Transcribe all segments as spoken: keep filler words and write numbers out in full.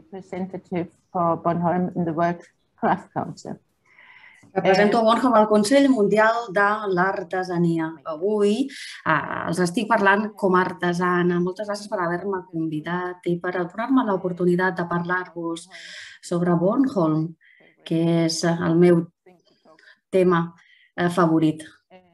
representative for Bornholm in the World Craft Council. Represento a Bornholm al Consell Mundial de l'Artesania. Avui eh, els estic parlant com a artesana. Moltes gràcies per haver-me convidat i per donar-me l'oportunitat de parlar-vos sobre Bornholm, que és el meu tema eh, favorit.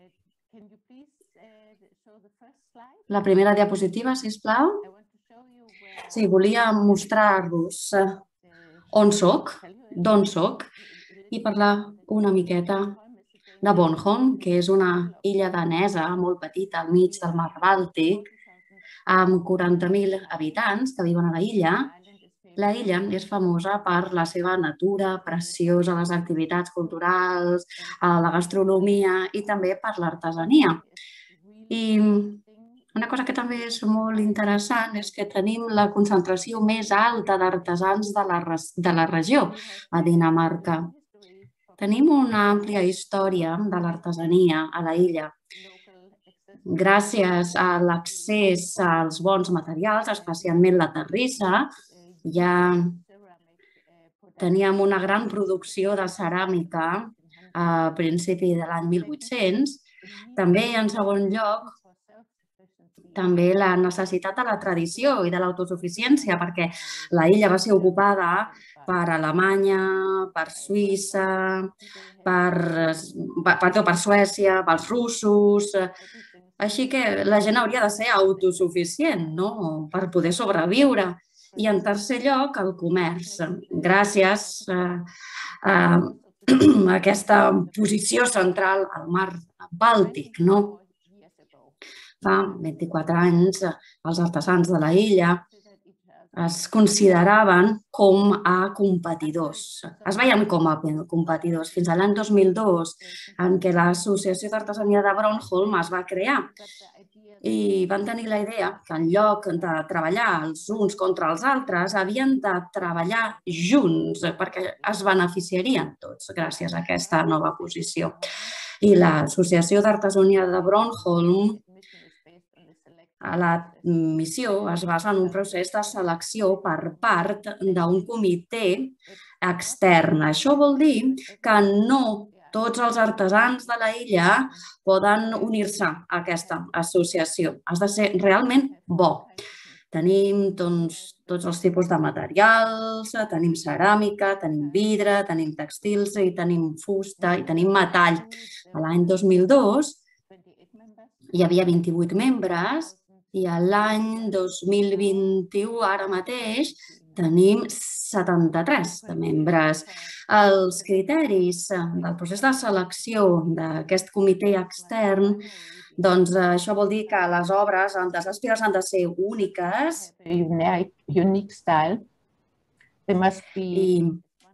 La primera diapositiva, sisplau. Sí, volia mostrar-vos on soc, d'on soc, i parlar una miqueta de Bornholm, que és una illa danesa molt petita al mig del mar Bàltic, amb quaranta mil habitants que viuen a la illa. La illa és famosa per la seva natura preciosa, les activitats culturals, la gastronomia i també per l'artesania. I una cosa que també és molt interessant és que tenim la concentració més alta d'artesans de, la, de la regió, a Dinamarca. Tenim una àmplia història de l'artesania a la illa. Gràcies a l'accés als bons materials, especialment la terrissa, ja teníem una gran producció de ceràmica a principi de l'any mil vuit-cents. També, en segon lloc, també la necessitat de la tradició i de l'autosuficiència, perquè la illa va ser ocupada per Alemanya, per Suïssa, per, per, per Suècia, pels russos. Així que la gent hauria de ser autosuficient, no?, per poder sobreviure. I en tercer lloc, el comerç. Gràcies a, a, a aquesta posició central al mar Bàltic, no? Fa vint-i-quatre anys, els artesans de la illa es consideraven com a competidors. Es veien com a competidors fins a l'any dos mil dos, en què l'Associació d'Artesania de Bornholm es va crear. I van tenir la idea que en lloc de treballar els uns contra els altres, havien de treballar junts perquè es beneficiarien tots gràcies a aquesta nova posició. I l'Associació d'Artesania de Bornholm, la missió es basa en un procés de selecció per part d'un comitè extern. Això vol dir que no tots els artesans de la illa poden unir-se a aquesta associació. Has de ser realment bo. Tenim doncs, tots els tipus de materials, tenim ceràmica, tenim vidre, tenim textils, i tenim fusta i tenim metall. L'any dos mil dos hi havia vint-i-vuit membres i l'any dos mil vint-i-u, ara mateix, tenim setanta-tres de membres. Els criteris del procés de selecció d'aquest comitè extern, doncs això vol dir que les obres, les peces han de ser úniques. Unique style. They must be...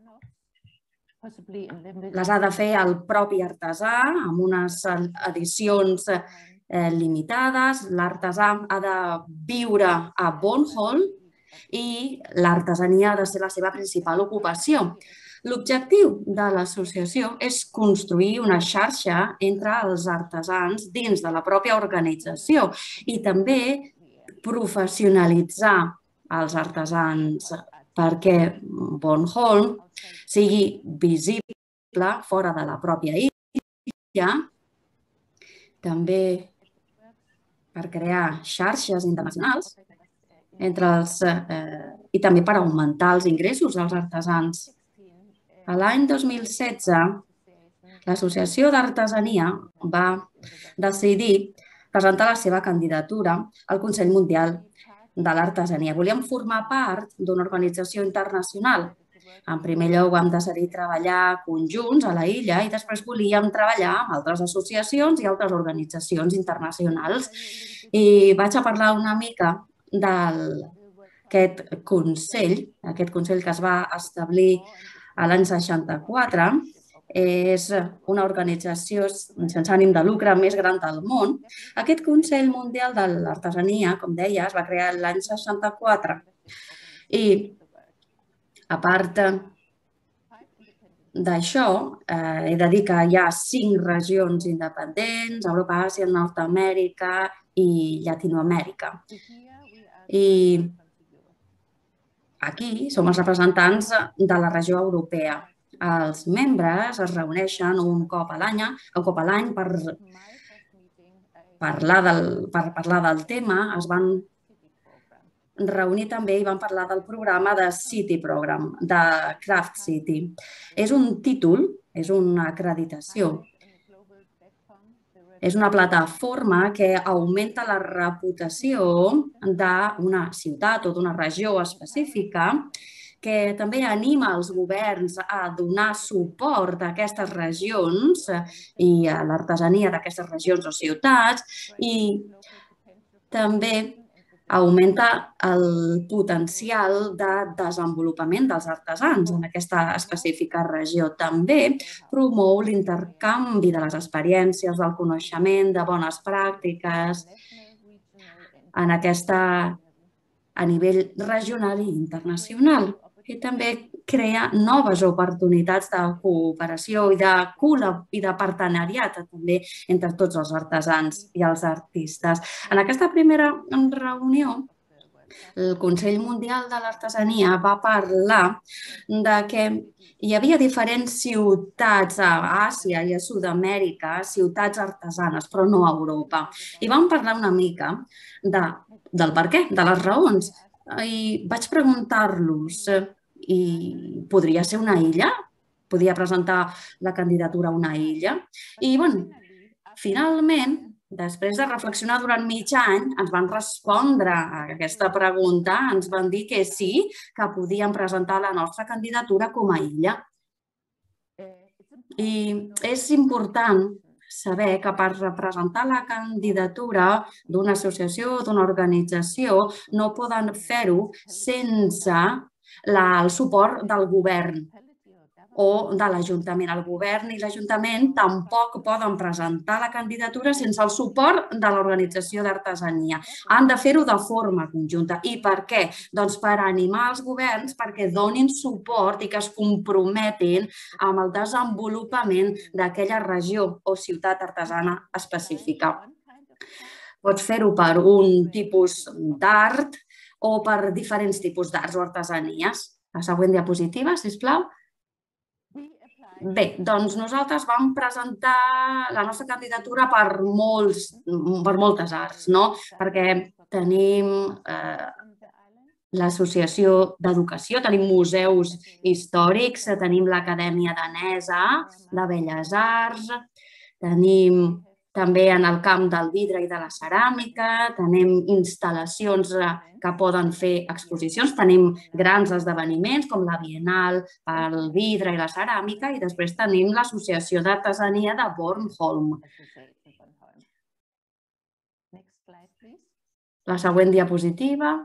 Les ha de fer el propi artesà, amb unes edicions limitades. L'artesà ha de viure a Bornholm i l'artesania ha de ser la seva principal ocupació. L'objectiu de l'associació és construir una xarxa entre els artesans dins de la pròpia organització i també professionalitzar els artesans perquè Bornholm sigui visible fora de la pròpia illa, també per crear xarxes internacionals entre els, eh, i també per augmentar els ingressos dels artesans. L'any dos mil setze, l'Associació d'Artesania va decidir presentar la seva candidatura al Consell Mundial de l'Artesania. Volíem formar part d'una organització internacional. En primer lloc, vam decidir treballar conjunts a la illa i després volíem treballar amb altres associacions i altres organitzacions internacionals. I vaig a parlar una mica d'aquest consell, aquest consell que es va establir a l'any seixanta-quatre. És una organització sense ànim de lucre més gran del món. Aquest Consell Mundial de l'Artesania, com deia, es va crear l'any seixanta-quatre. I a part d'això, eh, he de dir que hi ha cinc regions independents, Europa, Àsia, Nord-Amèrica i Llatinoamèrica. I aquí som els representants de la regió europea. Els membres es reuneixen un cop a l'any, un cop a l'any per parlar del, per parlar del tema. Es van reunir també i van parlar del programa de City Program, de Craft City. És un títol, és una acreditació. És una plataforma que augmenta la reputació d'una ciutat o d'una regió específica, que també anima els governs a donar suport a aquestes regions i a l'artesania d'aquestes regions o ciutats, i també augmenta el potencial de desenvolupament dels artesans en aquesta específica regió. També promou l'intercanvi de les experiències, del coneixement, de bones pràctiques en aquesta, a nivell regional i internacional. I també crea noves oportunitats de cooperació i de, i de partenariat també entre tots els artesans i els artistes. En aquesta primera reunió, el Consell Mundial de l'Artesania va parlar de que hi havia diferents ciutats a Àsia i a Sud-amèrica, ciutats artesanes, però no a Europa. I vam parlar una mica de, del per què, de les raons. I vaig preguntar-los, i podria ser una illa? Podia presentar la candidatura a una illa? I, bueno, finalment, després de reflexionar durant mig any, ens van respondre a aquesta pregunta, ens van dir que sí, que podíem presentar la nostra candidatura com a illa. I és important saber que per representar la candidatura d'una associació o d'una organització no poden fer-ho sense el suport del govern o de l'Ajuntament. El govern i l'Ajuntament tampoc poden presentar la candidatura sense el suport de l'organització d'artesania. Han de fer-ho de forma conjunta. I per què? Doncs per animar els governs perquè donin suport i que es comprometin amb el desenvolupament d'aquella regió o ciutat artesana específica. Pots fer-ho per un tipus d'art o per diferents tipus d'arts o artesanies. La següent diapositiva, sisplau. Bé, doncs nosaltres vam presentar la nostra candidatura per, molts, per moltes arts, no? Perquè tenim eh, l'associació d'educació, tenim museus històrics, tenim l'Acadèmia Danesa de Belles Arts, tenim també en el camp del vidre i de la ceràmica, tenim instal·lacions que poden fer exposicions, tenim grans esdeveniments com la Bienal pel vidre i la ceràmica i després tenim l'Associació d'Artesania de Bornholm. La següent diapositiva.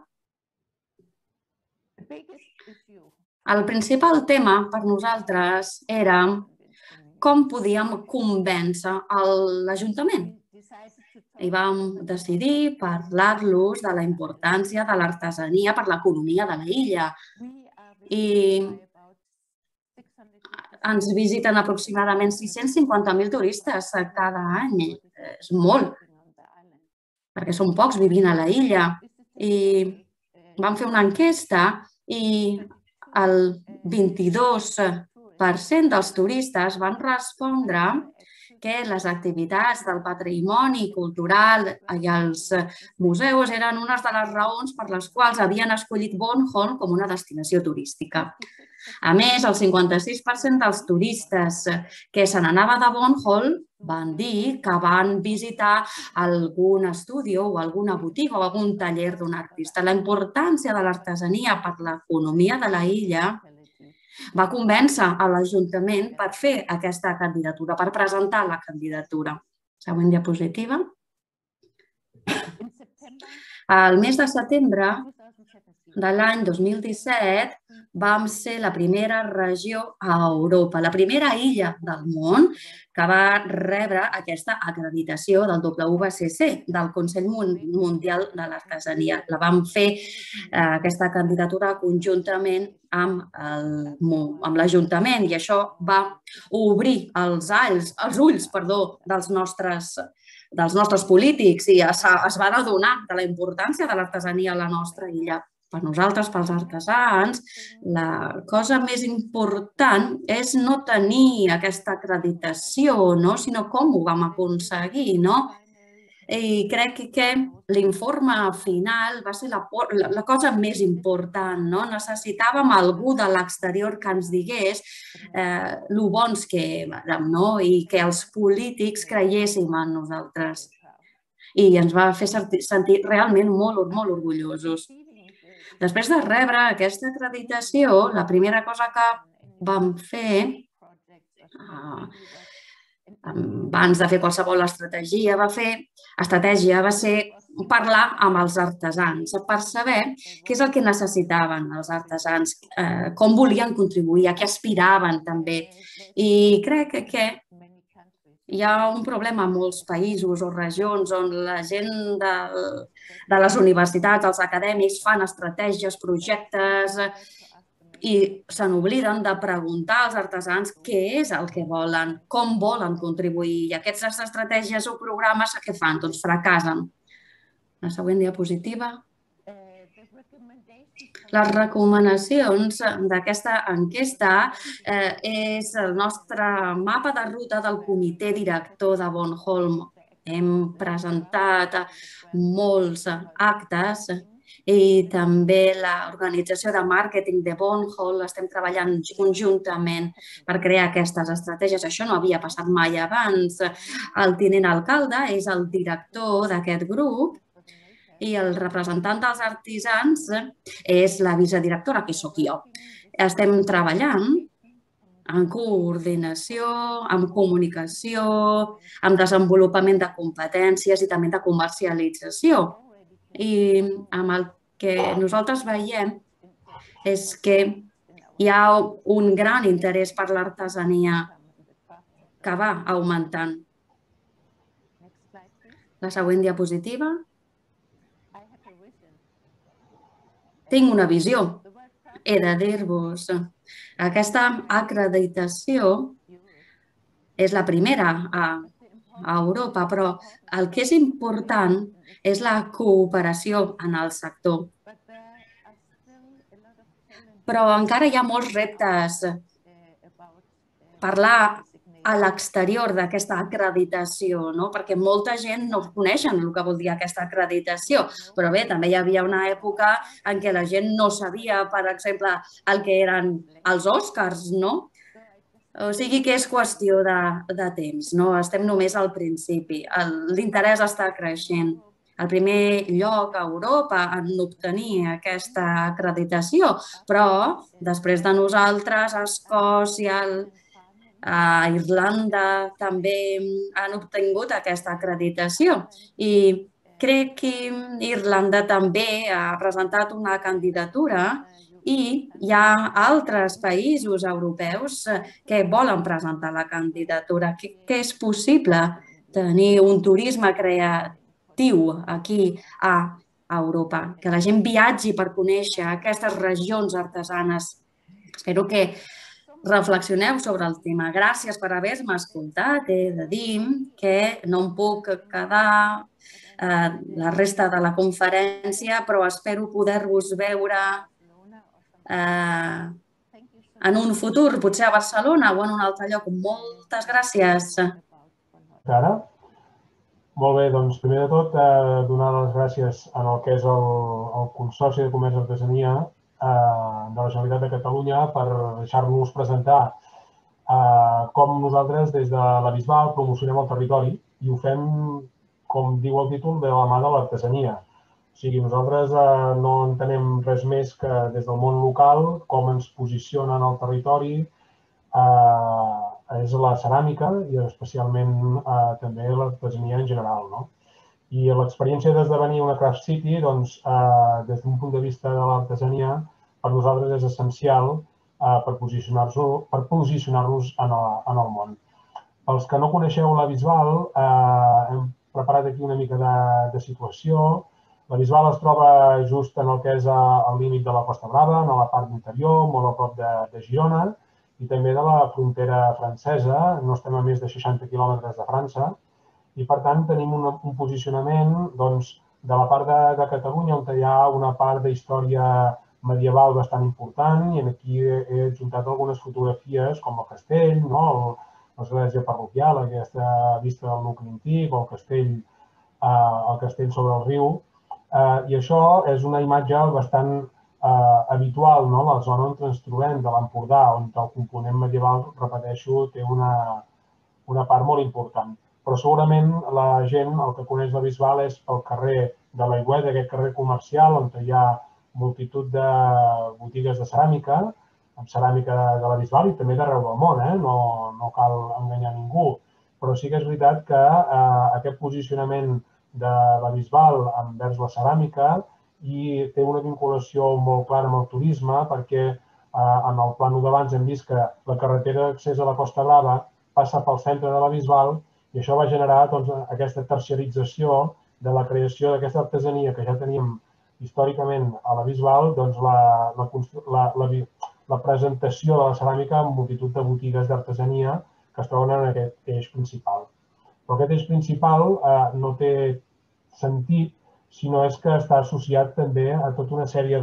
El principal tema per nosaltres era com podíem convèncer l'Ajuntament. I vam decidir parlar-los de la importància de l'artesania per l'economia de l'illa. I ens visiten aproximadament sis-cents cinquanta mil turistes cada any. És molt, perquè són pocs vivint a l'illa. I vam fer una enquesta i el vint-i-dos per cent dels turistes van respondre que les activitats del patrimoni cultural i els museus eren una de les raons per les quals havien escollit Bornholm com una destinació turística. A més, el cinquanta-sis per cent dels turistes que se n'anava de Bornholm van dir que van visitar algun estudi o alguna botiga o algun taller d'un artista. La importància de l'artesania per l'economia de l'illa va convèncer a l'Ajuntament per fer aquesta candidatura, per presentar la candidatura. Següent diapositiva. Al mes de setembre de l'any dos mil disset vam ser la primera regió a Europa, la primera illa del món que va rebre aquesta acreditació del W B C C, del Consell Mundial de l'Artesania. La vam fer, aquesta candidatura, conjuntament amb l'Ajuntament i això va obrir els ulls dels nostres dels nostres polítics i es van adonar de la importància de l'artesania a la nostra illa. per nosaltres, pels artesans, la cosa més important és no tenir aquesta acreditació, no? Sinó com ho vam aconseguir, no? I crec que l'informe final va ser la, la cosa més important, no? Necessitàvem algú de l'exterior que ens digués eh, lo bons que érem, no? I que els polítics creiéssim en nosaltres. I ens va fer sentir realment molt, molt orgullosos. Després de rebre aquesta acreditació, la primera cosa que vam fer, abans de fer qualsevol estratègia, va fer estratègia va ser parlar amb els artesans per saber què és el que necessitaven els artesans, com volien contribuir, a què aspiraven també. I crec que hi ha un problema en molts països o regions on la gent de, de les universitats, els acadèmics, fan estratègies, projectes i se n'obliden de preguntar als artesans què és el que volen, com volen contribuir. I aquestes estratègies o programes què fan? Doncs fracassen. La següent diapositiva. Les recomanacions d'aquesta enquesta és el nostre mapa de ruta del comitè director de Bornholm. Hem presentat molts actes i també l'organització de màrqueting de Bornholm estem treballant conjuntament per crear aquestes estratègies. Això no havia passat mai abans. El tinent alcalde és el director d'aquest grup i el representant dels artesans és la vicedirectora, que sóc jo. Estem treballant en coordinació, en comunicació, en desenvolupament de competències i també de comercialització. I amb el que nosaltres veiem és que hi ha un gran interès per l'artesania que va augmentant. La següent diapositiva. Tinc una visió. He de dir-vos, aquesta acreditació és la primera a Europa, però el que és important és la cooperació en el sector. Però encara hi ha molts reptes. Parlar a l'exterior d'aquesta acreditació, perquè molta gent no coneixen el que vol dir aquesta acreditació. Però bé, també hi havia una època en què la gent no sabia, per exemple, el que eren els Oscars, no? O sigui que és qüestió de temps, no? Estem només al principi. L'interès està creixent. El primer lloc a Europa en obtenir aquesta acreditació, però després de nosaltres, a Escòcia, a Irlanda també han obtingut aquesta acreditació i crec que Irlanda també ha presentat una candidatura i hi ha altres països europeus que volen presentar la candidatura. Que és possible tenir un turisme creatiu aquí a Europa, que la gent viatgi per conèixer aquestes regions artesanes. Espero que reflexioneu sobre el tema. Gràcies per haver-me escoltat. He de dir que no em puc quedar la resta de la conferència, però espero poder-vos veure en un futur, potser a Barcelona o en un altre lloc. Moltes gràcies. Clara? Molt bé, doncs primer de tot donar les gràcies al que és el Consorci de Comerç i Artesania de la Generalitat de Catalunya per deixar-nos presentar com nosaltres des de la Bisbal promocionem el territori i ho fem, com diu el títol, de la mà de l'artesania. O sigui, nosaltres no entenem res més que des del món local com ens posicionen el territori és la ceràmica i especialment també l'artesania en general. I l'experiència d'esdevenir una Craft City, des d'un punt de vista de l'artesania, per nosaltres és essencial per posicionar-nos en el món. Pels que no coneixeu la Bisbal, hem preparat aquí una mica de situació. La Bisbal es troba just en el que és el límit de la Costa Brava, en la part interior, molt a prop de Girona, i també de la frontera francesa. No estem a més de seixanta quilòmetres de França, i per tant tenim un posicionament de la part de Catalunya on hi ha una part d'història medieval bastant important i aquí he adjuntat algunes fotografies com el castell, l'església parroquial, aquesta vista del nucli antic o el castell, el castell sobre el riu. I això és una imatge bastant habitual a la zona on ens trobem, de l'Empordà, on el component medieval, repeteixo, té una part molt important. Però segurament la gent, el que coneix la Bisbal és pel carrer de l'Aigüeda, aquest carrer comercial on hi ha multitud de botigues de ceràmica, amb ceràmica de la Bisbal i també d'arreu del món, no cal enganyar ningú. Però sí que és veritat que aquest posicionament de la Bisbal envers la ceràmica i té una vinculació molt clara amb el turisme perquè en el plànol d'abans hem vist que la carretera d'accés a la Costa Brava passa pel centre de la Bisbal i això va generar aquesta terciarització de la creació d'aquesta artesania que ja teníem històricament a la Bisbal, la presentació de la ceràmica en multitud de botigues d'artesania que es troben en aquest eix principal. Però aquest eix principal no té sentit si no és que està associat també a tota una sèrie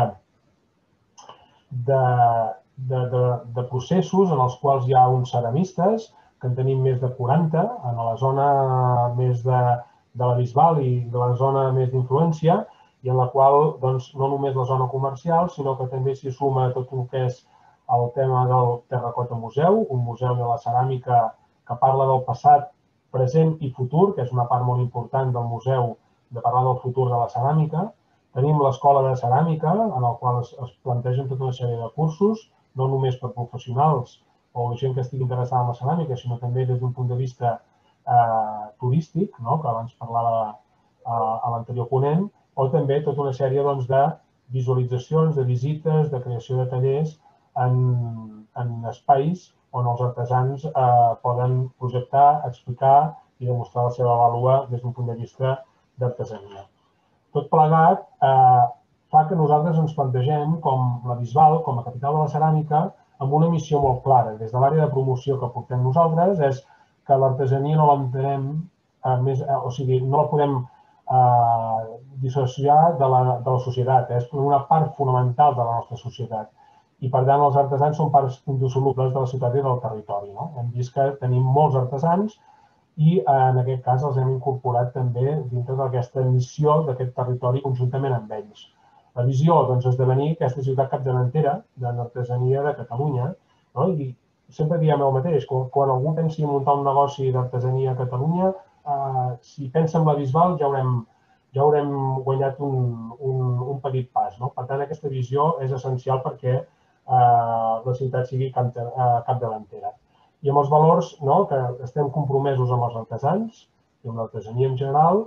de processos en els quals hi ha uns ceramistes, que en tenim més de quaranta, en la zona més de la Bisbal i de la zona més d'influència, i en la qual no només la zona comercial, sinó que també s'hi suma tot el que és el tema del Terracota Museu, un museu de la ceràmica que parla del passat, present i futur, que és una part molt important del museu de parlar del futur de la ceràmica. Tenim l'escola de ceràmica, en la qual es plantegen tota una sèrie de cursos, no només per professionals o gent que estigui interessada en la ceràmica, sinó també des d'un punt de vista turístic, que abans parlava a l'anterior ponent, o també tota una sèrie de visualitzacions, de visites, de creació de tallers en espais on els artesans poden projectar, explicar i demostrar la seva vàlua des d'un punt de vista d'artesania. Tot plegat fa que nosaltres ens plantegem com la Bisbal, com a capital de la ceràmica, amb una missió molt clara. Des de l'àrea de promoció que portem nosaltres és que l'artesania no l'entenem, o sigui, no la podem dissociar de la societat, és una part fonamental de la nostra societat. I, per tant, els artesans són parts indissolubles de la ciutat i del territori. Hem vist que tenim molts artesans i, en aquest cas, els hem incorporat també dintre d'aquesta missió d'aquest territori conjuntament amb ells. La visió és esdevenir aquesta ciutat capdavantera de l'artesania de Catalunya. I sempre diem el mateix, quan algú pensi en muntar un negoci d'artesania a Catalunya, si pensa en la Bisbal ja haurem guanyat un petit pas. Per tant, aquesta visió és essencial perquè la ciutat sigui capdavantera. I amb els valors que estem compromesos amb els artesans i amb l'artesania en general,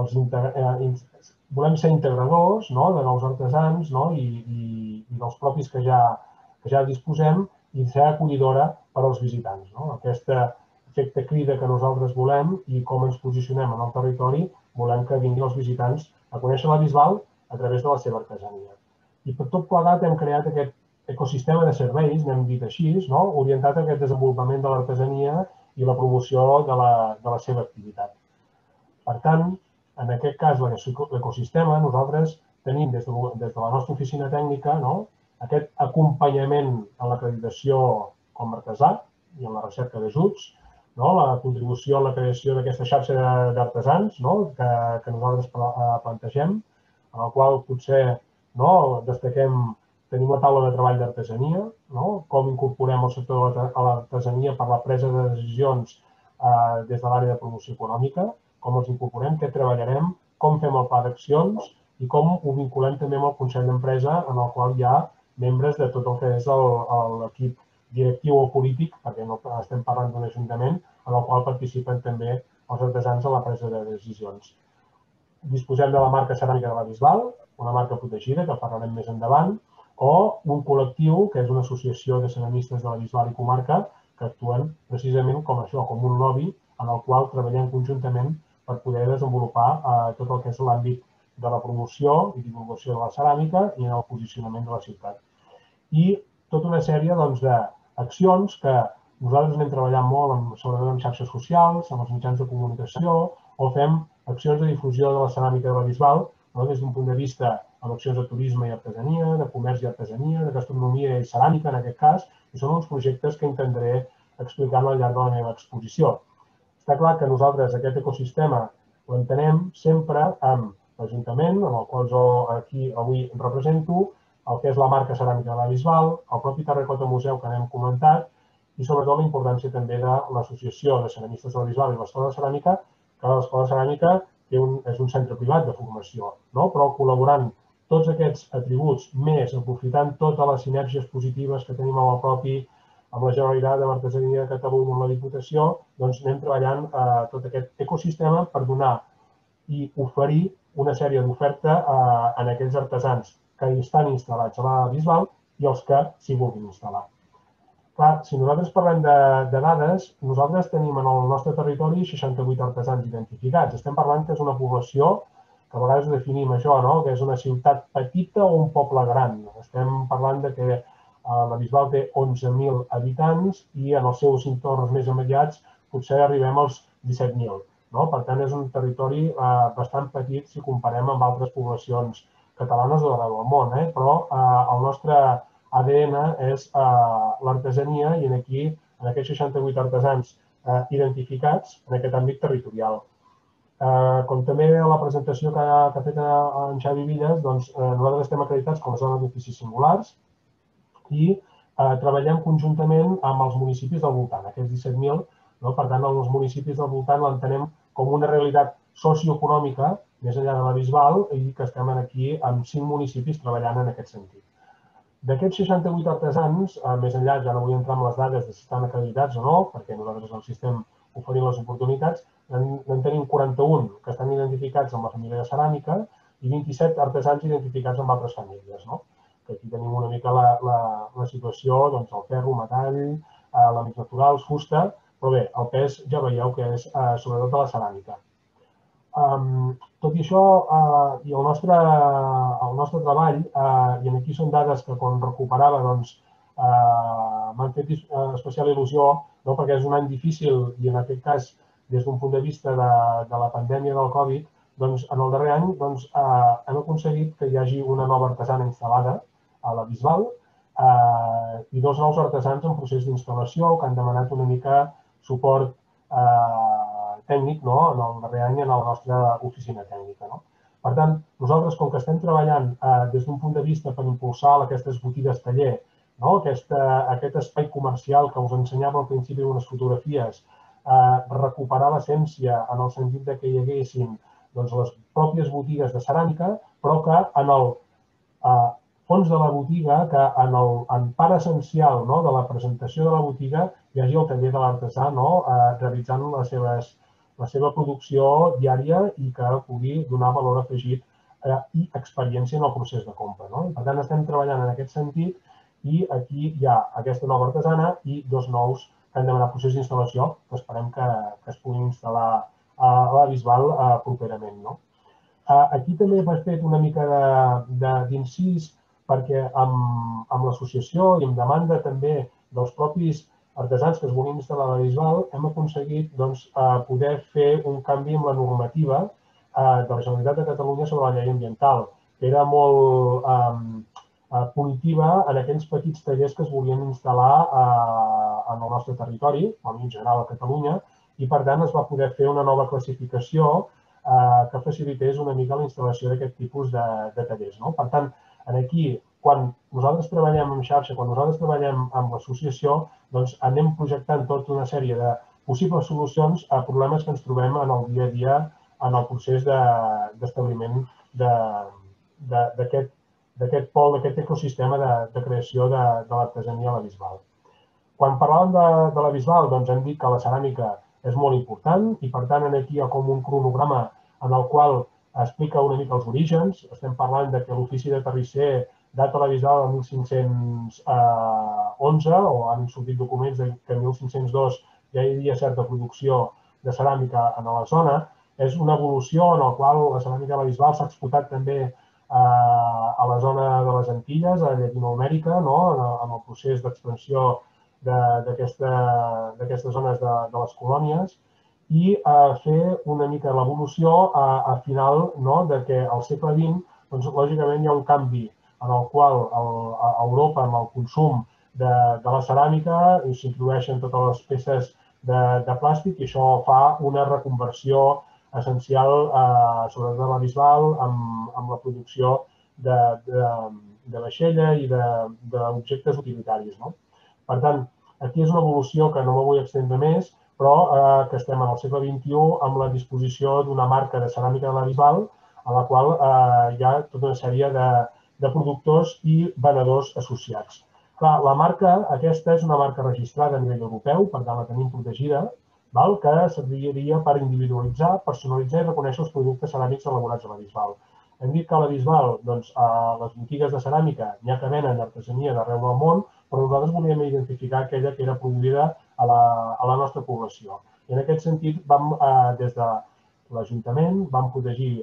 volem ser integradors de nous artesans i dels propis que ja disposem i ser acollidora per als visitants. Aquest efecte crida que nosaltres volem i com ens posicionem en el territori, volem que vinguin els visitants a conèixer la Bisbal a través de la seva artesania. I per tot plegat hem creat aquest ecosistema de serveis, n'hem dit així, orientat a aquest desenvolupament de l'artesania i la promoció de la seva activitat. Per tant, en aquest cas, l'ecosistema, nosaltres tenim des de la nostra oficina tècnica aquest acompanyament en l'acreditació com a artesà i en la recerca d'ajuts, la contribució a la creació d'aquesta xarxa d'artesans que nosaltres plantegem, en la qual potser destaquem, tenim la taula de treball d'artesania, com incorporem el sector de l'artesania per la presa de decisions des de l'àrea de promoció econòmica, com els incorporem, què treballarem, com fem el pla d'accions i com ho vinculem també amb el Consell d'Empresa, en el qual hi ha membres de tot el que és l'equip directiu o polític, perquè no estem parlant d'un ajuntament, en el qual participen també els artesans a la presa de decisions. Disposem de la marca ceràmica de la Bisbal, una marca protegida, que parlarem més endavant, o un col·lectiu, que és una associació de ceramistes de la Bisbal i comarca, que actuen precisament com això, com un lobby, en el qual treballem conjuntament per poder desenvolupar tot el que és l'àmbit de la promoció i divulgació de la ceràmica i en el posicionament de la ciutat. I tota una sèrie d'accions que nosaltres anem treballant molt, sobretot en xarxes socials, amb els mitjans de comunicació, o fem accions de difusió de la ceràmica de la Bisbal, des d'un punt de vista amb accions de turisme i artesania, de comerç i artesania, de gastronomia i ceràmica, en aquest cas, i són uns projectes que intentaré explicar al llarg de la meva exposició. Està clar que nosaltres aquest ecosistema l'entenem sempre amb l'Ajuntament, en el qual jo aquí avui represento, el que és la marca ceràmica de la Bisbal, el propi Terracota Museu que n'hem comentat, i sobretot la importància també de l'Associació de Ceramistes de la Bisbal i l'Escola de Ceràmica, que l'Escola de Ceràmica és un centre privat de formació, però col·laborant tots aquests atributs, més aprofitant totes les sinergies positives que tenim amb el propi, amb la Generalitat, amb Artesania de Catalunya, amb la Diputació, doncs anem treballant tot aquest ecosistema per donar i oferir una sèrie d'oferta en aquells artesans que estan instal·lats a la Bisbal i els que s'hi vulguin instal·lar. Clar, si nosaltres parlem de dades, nosaltres tenim en el nostre territori seixanta-vuit artesans identificats. Estem parlant que és una població que a vegades definim això, que és una ciutat petita o un poble gran. Estem parlant que la Bisbal té onze mil habitants i en els seus entorns més immediats potser arribem als disset mil. Per tant, és un territori bastant petit si comparem amb altres poblacions catalanes o d'arreu del món, però el nostre A D N és l'artesania i aquí, en aquests seixanta-vuit artesans identificats en aquest àmbit territorial. Com també a la presentació que ha fet en Xavi Villas, nosaltres estem acreditats com a zona d'oficis singulars i treballem conjuntament amb els municipis del voltant, aquests disset mil. Per tant, els municipis del voltant l'entenem com una realitat socioeconòmica més enllà de la Bisbal i que estem aquí amb cinc municipis treballant en aquest sentit. D'aquests seixanta-vuit artesans, més enllà, ja no vull entrar en les dades de si estan acreditats o no, perquè nosaltres els estem oferint les oportunitats, en tenim quaranta-un que estan identificats amb la família de ceràmica i vint-i-set artesans identificats amb altres famílies. Aquí tenim una mica la situació, el ferro, metall, elements naturals, fusta, però bé, el pes ja veieu que és sobretot de la ceràmica. Tot i això, i el nostre treball, i aquí són dades que quan recuperava m'han fet especial il·lusió perquè és un any difícil i en aquest cas, des d'un punt de vista de la pandèmia del Covid, en el darrer any hem aconseguit que hi hagi una nova artesana instal·lada a la Bisbal i dos nous artesans en procés d'instal·lació que han demanat una mica suport tècnic en el darrer any en la nostra oficina tècnica. Per tant, nosaltres, com que estem treballant des d'un punt de vista per impulsar aquestes botigues taller, aquest espai comercial que us ensenyava al principi unes fotografies, recuperar l'essència en el sentit que hi haguessin les pròpies botigues de ceràmica, però que en el fons de la botiga, que en part essencial de la presentació de la botiga hi hagi el taller de l'artesà realitzant la seva producció diària i que pugui donar valor afegit i experiència en el procés de compra. Per tant, estem treballant en aquest sentit i aquí hi ha aquesta nova artesana i dos nous que han demanat procés d'instal·lació que esperem que es puguin instal·lar a la Bisbal properament. Aquí també m'he fet una mica d'incís perquè amb l'associació i amb demanda també dels propis artesans que es volien instal·lar a la Bisbal hem aconseguit poder fer un canvi amb la normativa de la Generalitat de Catalunya sobre la llei ambiental, que era molt punitiva en aquells petits tallers que es volien instal·lar en el nostre territori, en general a Catalunya, i per tant es va poder fer una nova classificació que facilités una mica la instal·lació d'aquest tipus de tallers. Per tant, aquí, quan nosaltres treballem en xarxa, quan nosaltres treballem amb l'associació, doncs anem projectant tota una sèrie de possibles solucions a problemes que ens trobem en el dia a dia en el procés d'establiment d'aquest pol, d'aquest ecosistema de creació de l'artesania a la Bisbal. Quan parlàvem de la Bisbal, doncs hem dit que la ceràmica és molt important i per tant aquí hi ha com un cronograma en el qual explica una mica els orígens. Estem parlant que l'ofici de terrisser data la Bisbal del mil cinc-cents onze, o han sortit documents que el mil cinc-cents dos ja hi havia certa producció de ceràmica en la zona. És una evolució en la qual la ceràmica de la Bisbal s'ha explotat també a la zona de les Antilles, a Llatinoamèrica, en el procés d'expansió d'aquestes zones de les colònies. i fer una mica l'evolució a final de que al segle vint, lògicament, hi ha un canvi en el qual a Europa, amb el consum de la ceràmica, s'introdueixen totes les peces de plàstic i això fa una reconversió essencial, sobretot a la Bisbal, amb la producció de vaixella i d'objectes utilitaris. Per tant, aquí és una evolució que no me vull extendre més, però que estem en el segle vint-i-u amb la disposició d'una marca de ceràmica de la Bisbal, a la qual hi ha tota una sèrie de productors i venedors associats. Clar, la marca aquesta és una marca registrada a nivell europeu, per tant la tenim protegida, que serviria per individualitzar, personalitzar i reconèixer els productes ceràmics elaborats a la Bisbal. Hem dit que a la Bisbal, a les botigues de ceràmica, n'hi ha que venen artesania d'arreu del món, però nosaltres volíem identificar aquella que era produïda a la nostra població. I en aquest sentit, des de l'Ajuntament, vam protegir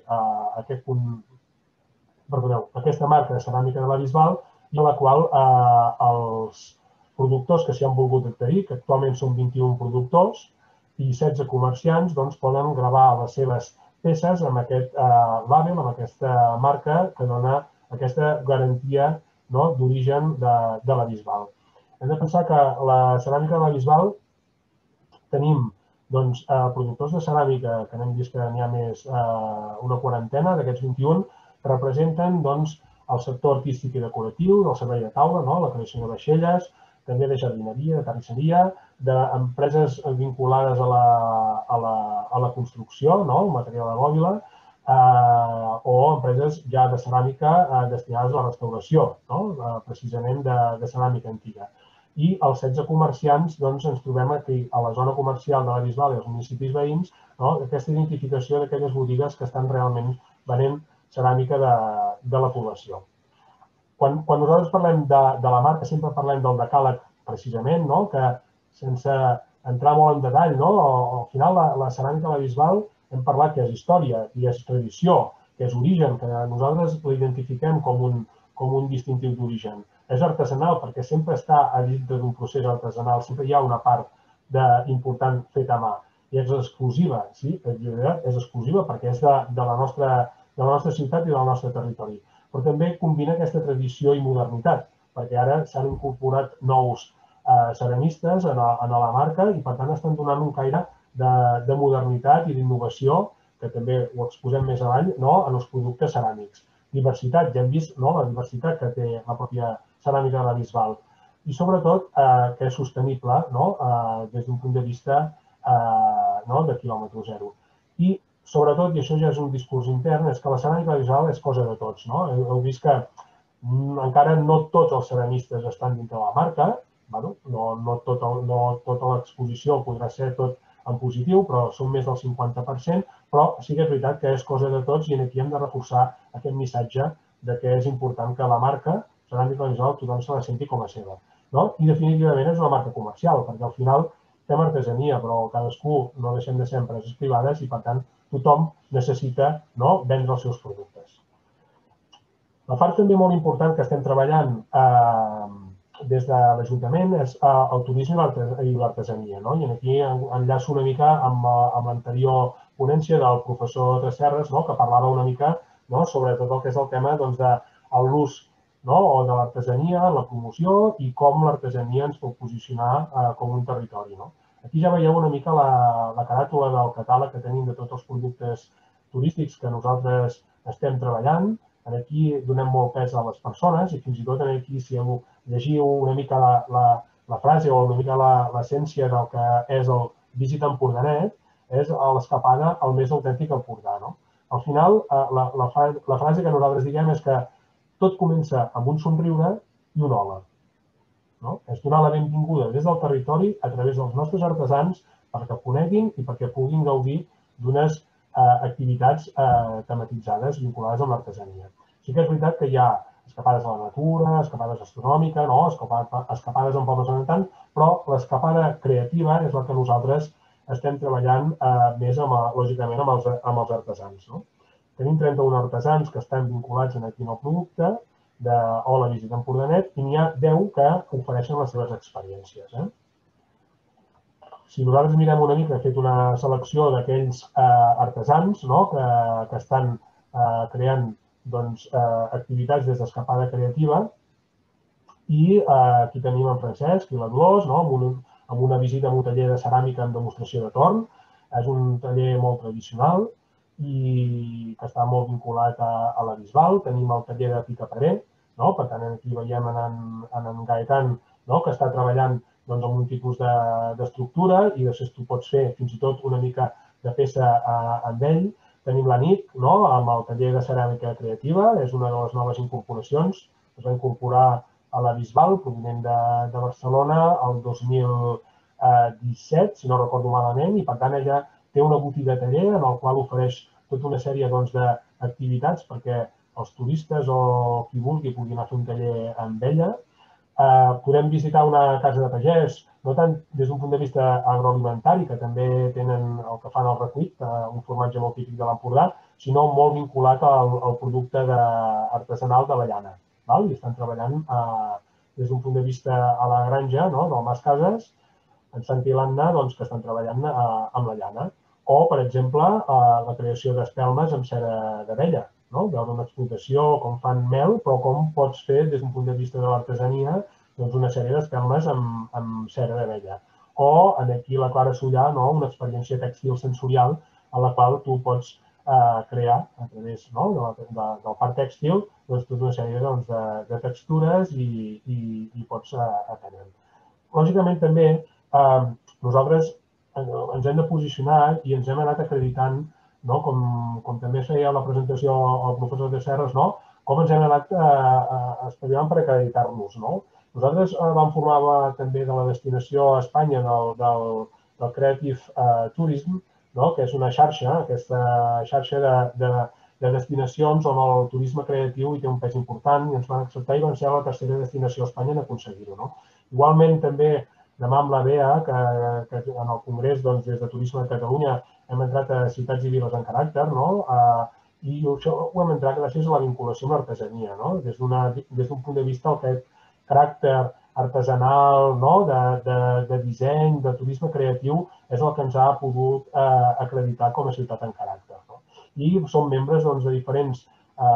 aquesta marca de ceràmica de la Bisbal, i a la qual els productors que s'hi han volgut adherir, que actualment són vint-i-un productors i setze comerciants, poden gravar les seves peces amb aquest label, amb aquesta marca que dona aquesta garantia d'origen de la Bisbal. Hem de pensar que la ceràmica de la Bisbal tenim productors de ceràmica, que n'hem vist que n'hi ha més una quarantena d'aquests vint-i-un, que representen el sector artístic i decoratiu, del servei de taula, la creació de vaixelles, també de jardineria, de terrisseria, d'empreses vinculades a la construcció, el material de bòbila, o empreses ja de ceràmica destinades a la restauració, precisament de ceràmica antiga. I els setze comerciants ens trobem aquí, a la zona comercial de la Bisbal i els municipis veïns, aquesta identificació d'aquelles botigues que estan realment venent ceràmica de la població. Quan nosaltres parlem de la marca, sempre parlem del decàleg, precisament, que sense entrar molt en detall, al final la ceràmica de la Bisbal hem parlat que és història i és tradició, que és origen, que nosaltres l'identifiquem com un distintiu d'origen. És artesanal perquè sempre està dintre d'un procés artesanal, sempre hi ha una part important feta a mà. I és exclusiva, sí, és exclusiva perquè és de la nostra ciutat i del nostre territori. Però també combina aquesta tradició i modernitat, perquè ara s'han incorporat nous ceramistes a la marca i per tant estan donant un caire de modernitat i d'innovació, que també ho exposem més avall, en els productes ceràmics. Diversitat, ja hem vist la diversitat que té la pròpia ceràmica de la Bisbal. I sobretot que és sostenible des d'un punt de vista de quilòmetre zero. I sobretot, i això ja és un discurs intern, és que la ceràmica de la Bisbal és cosa de tots. Heu vist que encara no tots els ceramistes estan dintre de la marca, no tota l'exposició podrà ser tot en positiu, però són més del cinquanta per cent, però sí que és veritat que és cosa de tots i aquí hem de reforçar aquest missatge que és important que la marca ceràmica de la Bisbal tothom se la senti com a seva. I definitivament és una marca comercial, perquè al final fem artesania, però cadascú no deixem de ser empreses privades i per tant tothom necessita vendre els seus productes. La part també molt important que estem treballant des de l'Ajuntament és el turisme i l'artesania. I aquí enllaço una mica amb l'anterior ponència del professor Tresserras, que parlava una mica sobre tot el que és el tema de l'ús de l'artesania, la promoció i com l'artesania ens pot posicionar com un territori. Aquí ja veieu una mica la caràtula del catàleg que tenim de tots els productes turístics que nosaltres estem treballant. Aquí donem molt pes a les persones i fins i tot aquí, si llegiu una mica la frase o una mica l'essència del que és el Visit Empordanet, és l'escapada al més autèntic Empordà. Al final, la frase que nosaltres diguem és que tot comença amb un somriure i un hola. És donar la benvinguda des del territori a través dels nostres artesans perquè coneguin i perquè puguin gaudir d'unes activitats tematitzades vinculades amb l'artesania. Sí que és veritat que hi ha escapades a la natura, escapades astronòmiques, escapades en pobles enentant, però l'escapada creativa és la que nosaltres estem treballant més, lògicament, amb els artesans. Tenim trenta-un artesans que estan vinculats aquí en el producte o la Visit Empordanet i n'hi ha deu que ofereixen les seves experiències. si nosaltres mirem una mica, he fet una selecció d'aquells artesans que estan creant activitats des d'Escapada Creativa, i aquí tenim en Francesc i la Dolors amb una visita a un taller de ceràmica amb demostració de torn. És un taller molt tradicional i que està molt vinculat a la Bisbal. Tenim el taller de picaparer, per tant aquí veiem en Gaetan que està treballant amb un tipus d'estructura i després tu pots fer fins i tot una mica de peça amb ell. Tenim la Nit amb el taller de ceràmica creativa, és una de les noves incorporacions, es va incorporar a la Bisbal, provinent de Barcelona, el dos mil disset, si no recordo malament, i per tant ella té una botiga taller en el qual ofereix tota una sèrie d'activitats perquè els turistes o qui vulgui pugui anar a fer un taller amb ella. Podem visitar una casa de pagès, no tant des d'un punt de vista agroalimentari, que també tenen el que fan al recuit, un formatge molt típic de l'Empordà, sinó molt vinculat al producte artesanal de la llana. I estan treballant des d'un punt de vista a la granja del Mas Cases, en Sant Ilanda, que estan treballant amb la llana. O, per exemple, la creació d'espelmes amb cera d'abella. Veure una explotació, com fan mel, però com pots fer, des d'un punt de vista de l'artesania, una sèrie d'espelmes amb cera d'abella. O, aquí la Clara Sollà, una experiència tèxtil sensorial en la qual tu pots crear, a través del parc tèxtil, tota una sèrie de textures i pots atendre. Lògicament, també, nosaltres ens hem de posicionar i ens hem anat acreditant, com també feia la presentació el professor de Serres, com ens hem anat espavilant per acreditar-nos. Nosaltres vam formar també de la destinació a Espanya del Creative Tourism, que és una xarxa, aquesta xarxa de destinacions on el turisme creatiu hi té un pes important i ens van acceptar i van ser la tercera destinació a Espanya en aconseguir-ho. Igualment, també, demà amb la Bea, que en el Congrés des de Turisme de Catalunya hem entrat a ciutats i viles en caràcter, i això ho hem entrat gràcies a la vinculació amb l'artesania. Des d'un punt de vista, aquest caràcter artesanal, de disseny, de turisme creatiu, és el que ens ha pogut acreditar com a ciutat en caràcter. I som membres de diferents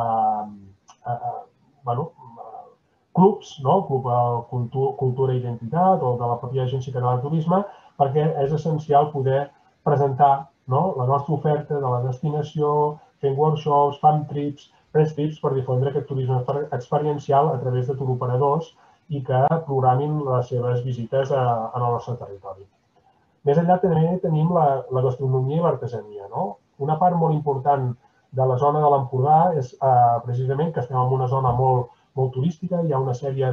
clubs, Club Cultura i Identitat o de la pròpia Agència Catalana de Turisme, perquè és essencial poder presentar la nostra oferta de la destinació, fent workshops, fan trips, press trips per difondre aquest turisme experiencial a través de turoperadors i que programin les seves visites en el nostre territori. Més enllà també tenim la gastronomia i l'artesania. Una part molt important de la zona de l'Empordà és precisament que estem en una zona molt turística, hi ha una sèrie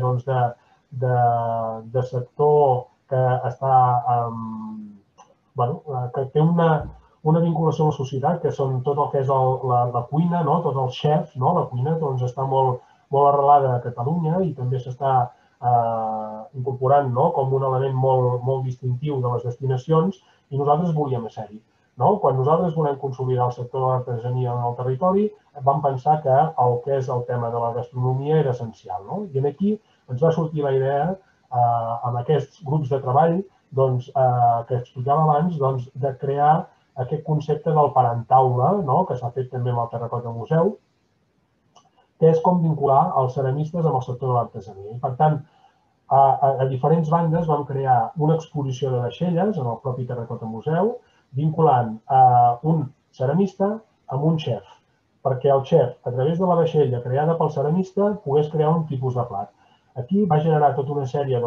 de sector que està que té una vinculació amb la societat, que són tot el que és la cuina, tots els xefs, la cuina està molt arrelada a Catalunya i també s'està incorporant com un element molt distintiu de les destinacions i nosaltres volíem ser-hi. Quan nosaltres volem consolidar el sector de l'artesania en el territori, vam pensar que el que és el tema de la gastronomia era essencial. I aquí ens va sortir la idea, amb aquests grups de treball que explicava abans, de crear aquest concepte del parentaula, que s'ha fet també amb el Terracota Museu, que és com vincular els ceramistes amb el sector de l'artesania. I, per tant, a diferents bandes vam crear una exposició de vaixelles en el propi Terracota Museu, vinculant un ceramista amb un xef, perquè el xef, a través de la vaixella creada pel ceramista, pogués crear un tipus de plat. Aquí va generar tota una sèrie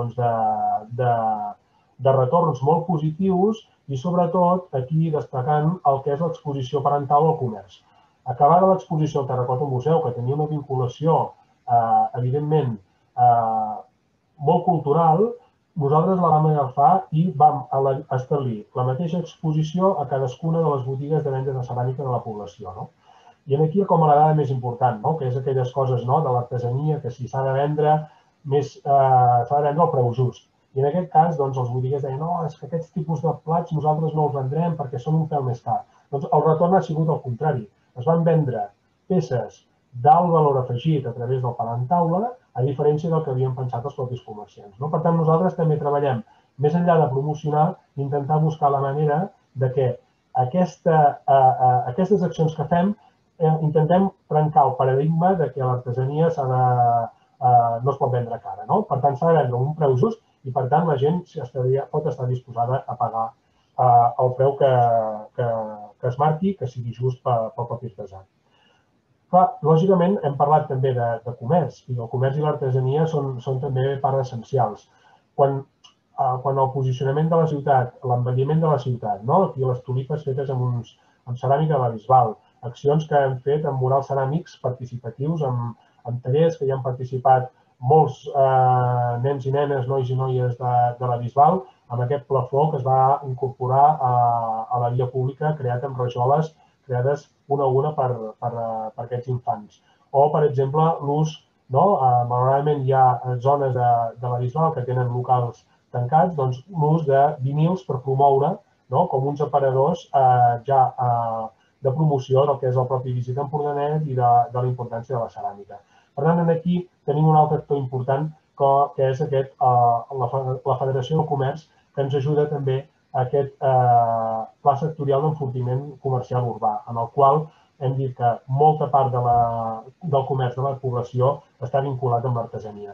de retorns molt positius i, sobretot, aquí destacant el que és l'exposició parental al comerç. Acabada l'exposició al Terracota Museu, que tenia una vinculació, evidentment, molt cultural, nosaltres la vam agafar i vam establir la mateixa exposició a cadascuna de les botigues de venda de ceràmica de la població. I aquí com a la dada més important, que és aquelles coses de l'artesania que si s'ha de vendre, s'ha de vendre al preu just. I en aquest cas, els botiguers deien no, és que aquests tipus de plats nosaltres no els vendrem perquè són un pèl més car. Doncs el retorn ha sigut el contrari. Es van vendre peces d'alt valor afegit a través del parentaula, a diferència del que havien pensat els propis comerciants. Per tant, nosaltres també treballem més enllà de promocionar, intentar buscar la manera de que aquesta, uh, aquestes accions que fem eh, intentem trencar el paradigma de que l'artesania s'ha de, uh, no es pot vendre cara. No? Per tant, s'ha de vendre un preu just i, per tant, la gent estaria, pot estar disposada a pagar uh, el preu que, que, que es marqui, que sigui just pel, pel propi artesà. Clar, lògicament, hem parlat també de, de comerç, i el comerç i l'artesania són, són també parts essencials. Quan, eh, quan el posicionament de la ciutat, l'embelliment de la ciutat, no? Aquí les tulipes fetes amb, uns, amb ceràmica de la Bisbal, accions que hem fet amb murals ceràmics participatius, amb, amb tallers que hi han participat molts eh, nens i nenes, nois i noies de, de la Bisbal, amb aquest plafó que es va incorporar a, a la via pública creat amb rajoles creades una a una per, per, per aquests infants. O, per exemple, l'ús, no? eh, malauradament hi ha zones de, de la Bisbal que tenen locals tancats, doncs l'ús de vinils per promoure, no? Com uns aparadors eh, ja eh, de promoció del que és el propi Visit Empordanet i de, de la importància de la ceràmica. Per tant, aquí tenim un altre actor important que, que és aquest, eh, la, la Federació del Comerç, que ens ajuda també a aquest eh, pla sectorial d'enfortiment comercial urbà, en el qual hem dit que molta part de la, del comerç de la població està vinculat amb l'artesania.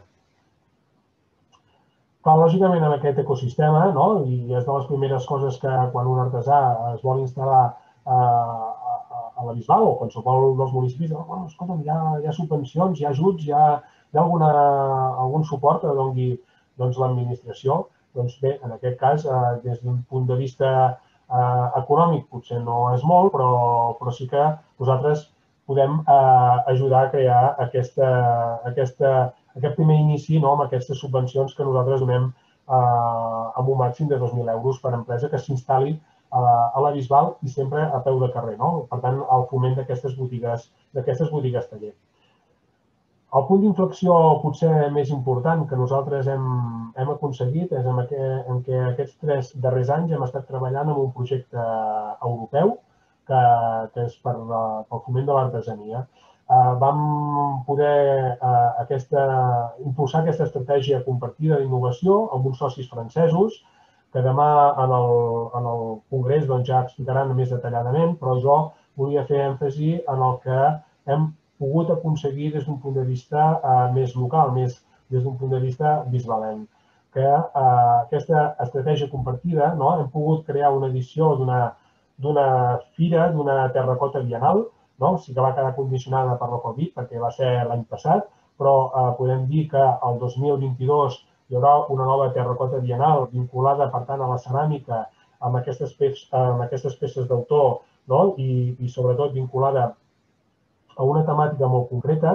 Clar, lògicament, en aquest ecosistema, no? I és de les primeres coses que quan un artesà es vol instal·lar a, a, a la Bisbal o qualsevol dels municipis, oh, escolta'm, hi ha, hi ha subvencions, hi ha ajuts, hi ha, hi ha alguna, algun suport que doni doncs, l'administració. Doncs bé, en aquest cas, eh, des d'un punt de vista eh, econòmic potser no és molt, però, però sí que nosaltres podem eh, ajudar a crear aquesta, aquesta, aquest primer inici, no?, amb aquestes subvencions que nosaltres donem eh, amb un màxim de dos mil euros per empresa que s'instal·li eh, a la Bisbal i sempre a peu de carrer. No? Per tant, el foment d'aquestes botigues, d'aquestes botigues taller. El punt d'inflexió potser més important que nosaltres hem, hem aconseguit és en què, en què aquests tres darrers anys hem estat treballant en un projecte europeu que, que és per la, pel foment de l'artesania. Eh, vam poder eh, aquesta, impulsar aquesta estratègia compartida d'innovació amb uns socis francesos que demà en el, en el congrés doncs, ja explicaran més detalladament, però jo volia fer èmfasi en el que hem pogut aconseguir des d'un punt de vista eh, més local, més des d'un punt de vista bisbalenc. Que eh, aquesta estratègia compartida, no? Hem pogut crear una edició d'una fira, d'una terracota bienal, no? Sí que va quedar condicionada per la Covid perquè va ser l'any passat, però eh, podem dir que el dos mil vint-i-dos hi haurà una nova terracota bienal vinculada, per tant, a la ceràmica, amb aquestes, peces, amb aquestes peces d'autor, no? I, i sobretot vinculada a una temàtica molt concreta.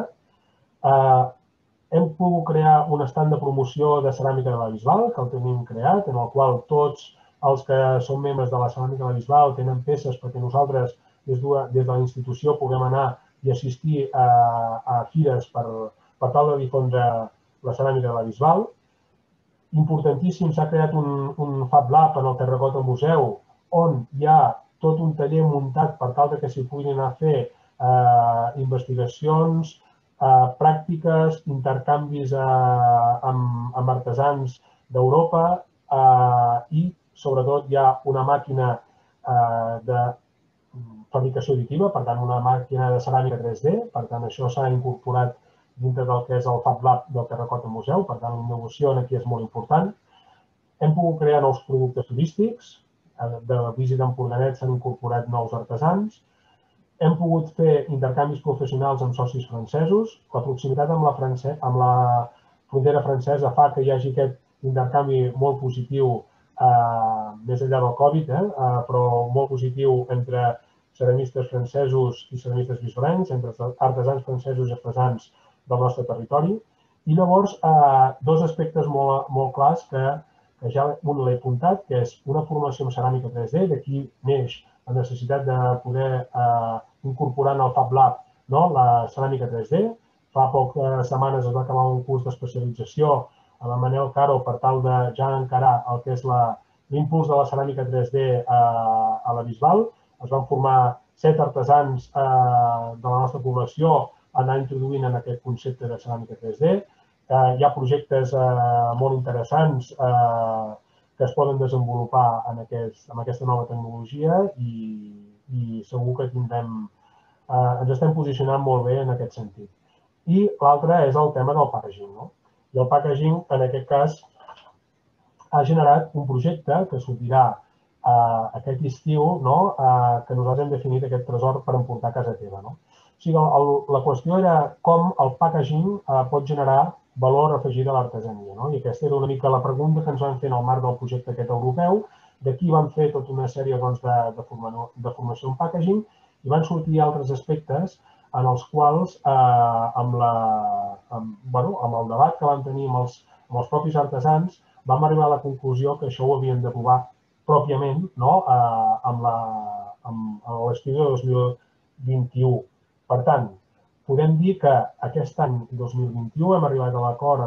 Eh, hem pogut crear un estand de promoció de ceràmica de la Bisbal, que el tenim creat, en el qual tots els que són membres de la ceràmica de la Bisbal tenen peces perquè nosaltres, des de, des de la institució, puguem anar i assistir a, a fires per, per tal de difondre la ceràmica de la Bisbal. Importantíssim, s'ha creat un, un Fab Lab en el Terracota Museu, on hi ha tot un taller muntat per tal de que s'hi puguin anar a fer eh, investigacions, eh, pràctiques, intercanvis eh, amb, amb artesans d'Europa eh, i, sobretot, hi ha una màquina eh, de fabricació additiva, per tant, una màquina de ceràmica tres D, per tant, això s'ha incorporat dintre del que és el Fab Lab del Terracota Museu, per tant, la innovació aquí és molt important. Hem pogut crear nous productes turístics, de Visit Empordanet s'han incorporat nous artesans, hem pogut fer intercanvis professionals amb socis francesos, la proximitat amb la, france... amb la frontera francesa fa que hi hagi aquest intercanvi molt positiu, eh, més enllà del Covid, eh, però molt positiu entre ceramistes francesos i ceramistes bisbalencs, entre artesans francesos i artesans del nostre territori. I llavors, eh, dos aspectes molt, molt clars que, que ja un l'he apuntat, que és una formació en ceràmica tres D, d'aquí neix la necessitat de poder eh, incorporar en el Fab Lab, no?, la ceràmica tres D. Fa poques setmanes es va acabar un curs d'especialització a la Manel Caro per tal de ja encarar el que és l'impuls de la ceràmica tres D a, a la Bisbal. Es van formar set artesans eh, de la nostra població a anar introduint en aquest concepte de ceràmica tres D. Eh, hi ha projectes eh, molt interessants eh, que es poden desenvolupar en aquesta nova tecnologia i segur que tindrem, ens estem posicionant molt bé en aquest sentit. I l'altre és el tema del packaging. I el packaging, en aquest cas, ha generat un projecte que sortirà aquest estiu, que nosaltres hem definit aquest tresor per emportar a casa teva. O sigui, la qüestió era com el packaging pot generar valor afegit a l'artesania. I aquesta era una mica la pregunta que ens van fer en el marc del projecte aquest europeu. D'aquí vam fer tota una sèrie de formació en packaging i van sortir altres aspectes en els quals, amb el debat que vam tenir amb els propis artesans, vam arribar a la conclusió que això ho havien de provar pròpiament amb l'estiu de dos mil vint-i-u. Per tant, podem dir que aquest any dos mil vint-i-u hem arribat a l'acord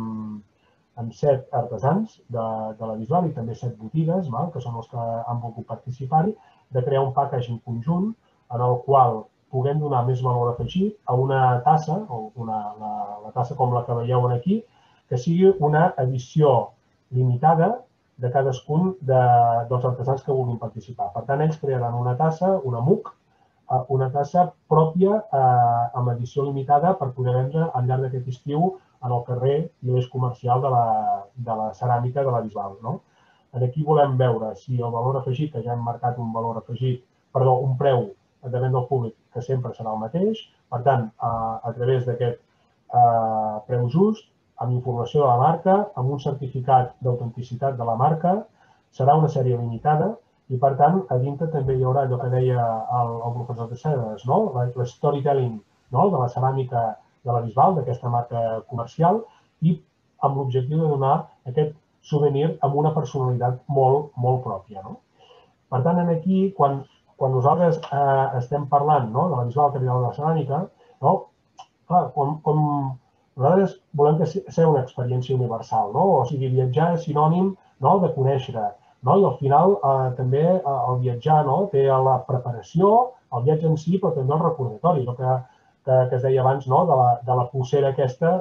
amb set artesans de la Bisbal i també set botigues, que són els que han volgut participar-hi, de crear un packaging conjunt en el qual puguem donar més valor afegit a una tassa, la tassa com la que veieu aquí, que sigui una edició limitada de cadascun dels artesans que vulguin participar. Per tant, ells crearan una tassa, una M U C, una tassa pròpia amb edició limitada per poder vendre al llarg d'aquest estiu en el carrer i l'eix comercial de la ceràmica de la Bisbal. Aquí volem veure si el valor afegit, que ja hem marcat un valor afegit, perdó, un preu de venda al públic que sempre serà el mateix, per tant, a través d'aquest preu just, amb informació de la marca, amb un certificat d'autenticitat de la marca, serà una sèrie limitada i, per tant, a dintre també hi haurà allò que deia el professor de Cedres, l'storytelling de la ceràmica de la Bisbal, d'aquesta marca comercial, i amb l'objectiu de donar aquest souvenir amb una personalitat molt, molt pròpia. Per tant, aquí, quan nosaltres estem parlant de la Bisbal Capital de la Ceràmica, clar, com nosaltres volem que sigui una experiència universal, o sigui, viatjar és sinònim de conèixer, i al final també el viatjar té la preparació, el viatge en si, però també el recordatori, el que es deia abans de la pulsera aquesta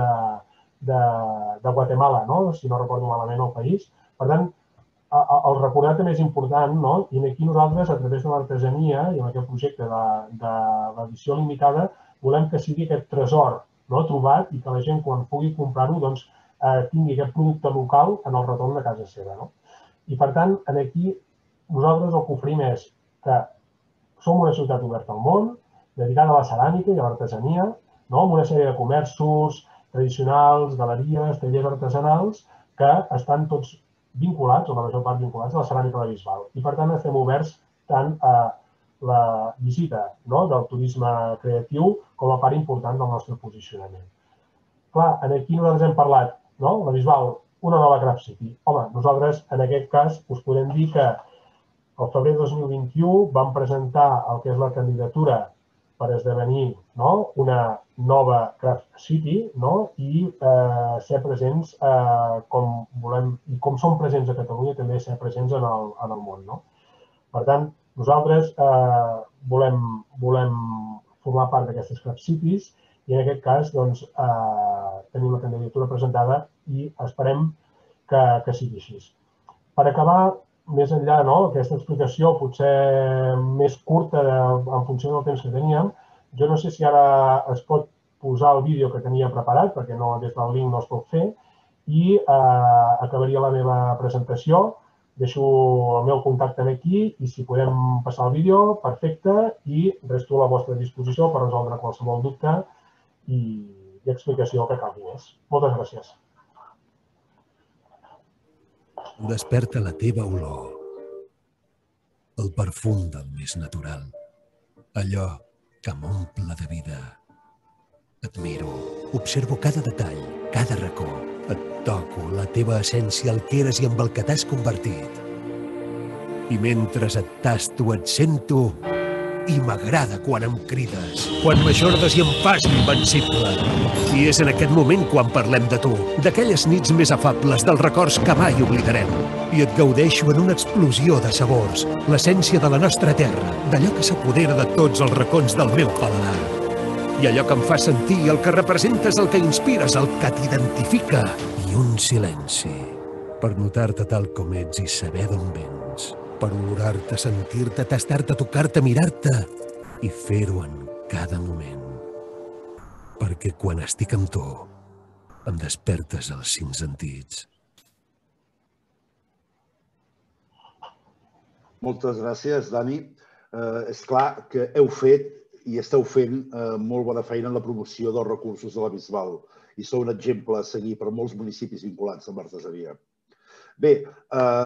de Guatemala, si no recordo malament el país. Per tant, el recordar també és important i aquí nosaltres, a través de l'artesania i amb aquest projecte de l'edició limitada, volem que sigui aquest tresor trobat i que la gent, quan pugui comprar-ho, tingui aquest producte local en el retorn de casa seva. I, per tant, aquí nosaltres el que oferim és que som una ciutat oberta al món, dedicada a la ceràmica i a l'artesania, amb una sèrie de comerços tradicionals, galeries, tallers artesanals, que estan tots vinculats, o la major part vinculats, a la ceràmica de la Bisbal. I, per tant, estem oberts tant a la visita del turisme creatiu com a part important del nostre posicionament. Clar, aquí nosaltres hem parlat, la Bisbal, una nova Craft City. Home, nosaltres, en aquest cas, us podem dir que el febrer de dos mil vint-i-u vam presentar el que és la candidatura per esdevenir una nova Craft City i ser presents, com volem, i com som presents a Catalunya, també ser presents en el món. Per tant, nosaltres volem formar part d'aquestes Craft Cities i en aquest cas tenim la candidatura presentada i esperem que sigui així. Per acabar, més enllà d'aquesta explicació potser més curta en funció del temps que teníem, jo no sé si ara es pot posar el vídeo que tenia preparat, perquè des del link no es pot fer, i acabaria la meva presentació. Deixo el meu contacte aquí i si podem passar el vídeo, perfecte, i resto a la vostra disposició per resoldre qualsevol dubte i explicació que calgui més. Moltes gràcies. Desperta la teva olor, el perfum del més natural, allò que m'omple de vida. Et miro, observo cada detall, cada racó. Et toco la teva essència, el que eres i amb el que t'has convertit. I mentre et tasto et sento i m'agrada quan em crides, quan m'ajordes i em fas invencible. I és en aquest moment quan parlem de tu, d'aquelles nits més afables, dels records que mai oblidarem. I et gaudeixo en una explosió de sabors, l'essència de la nostra terra, d'allò que s'apodera de tots els racons del meu paladar. I allò que em fa sentir, el que representes, el que inspires, el que t'identifica. I un silenci, per notar-te tal com ets i saber d'on vens, per olorar-te, sentir-te, tastar-te, tocar-te, mirar-te i fer-ho en cada moment. Perquè quan estic amb tu, em despertes els cinc sentits. Moltes gràcies, Dani. És clar que heu fet i esteu fent molt bona feina en la promoció dels recursos de la Bisbal i sou un exemple a seguir per molts municipis vinculats amb l'artesania. Bé,